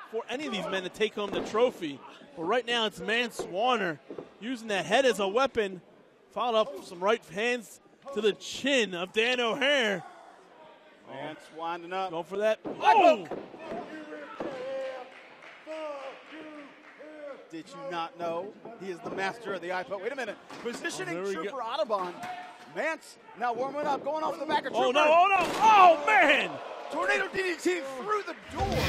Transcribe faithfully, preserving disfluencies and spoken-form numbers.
for any of these men to take home the trophy. But right now it's Mance Warner using that head as a weapon. Followed up with some right hands to the chin of Dan O'Hare. Mance winding up. Going for that. Oh! Did you not know he is the master of the eye poke? Wait a minute. Positioning Oh, Trooper Audubon. Mance now warming up, going off the back of Trooper. Oh, no, oh, no. Oh, man. Tornado D D T through the door.